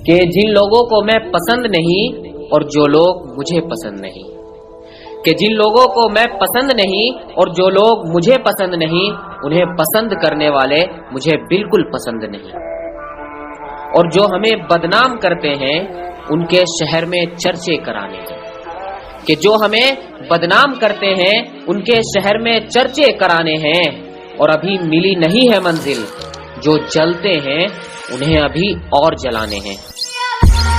कि जिन लोगों को मैं पसंद नहीं और जो लोग मुझे पसंद नहीं, कि जिन लोगों को मैं पसंद नहीं और जो लोग मुझे पसंद नहीं, उन्हें पसंद करने वाले मुझे बिल्कुल पसंद नहीं। और जो हमें बदनाम करते हैं उनके शहर में चर्चे कराने हैं, कि जो हमें बदनाम करते हैं उनके शहर में चर्चे कराने हैं। और अभी मिली नहीं है मंजिल, जो जलते हैं उन्हें अभी और जलाने हैं।